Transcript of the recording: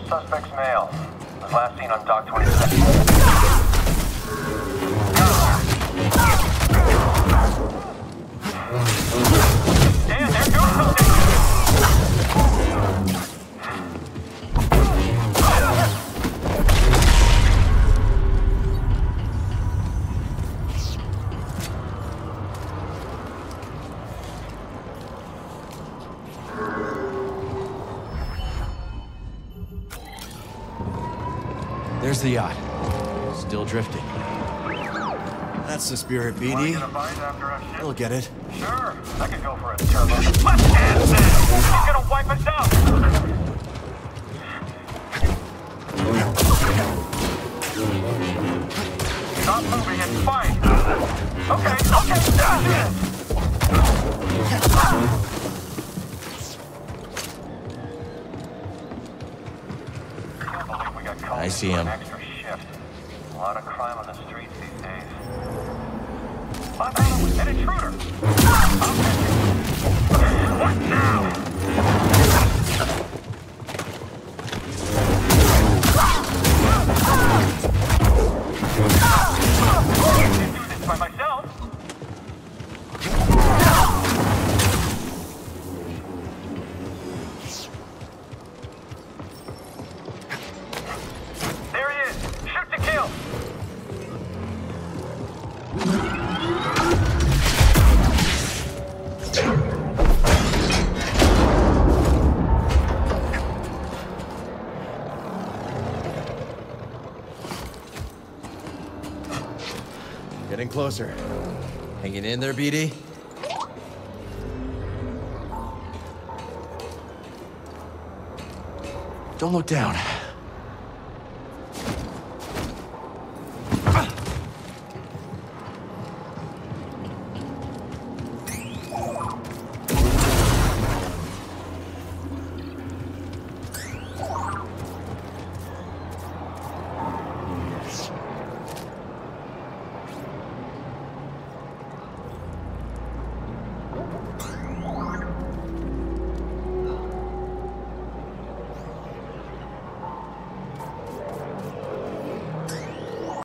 Suspect's male. Was last seen on Dock 26. And there goes something! There's the yacht. Still drifting. That's the spirit, BD. We'll get it. Sure, I could go for a turbo. Left hand man! He's gonna wipe us out! Stop moving, it's fine. Okay. I see him. Extra shift. A lot of crime on the streets these days. An intruder! What now? I can do this by myself. There he is! Shoot to kill! Getting closer. Hanging in there, BD? Don't look down.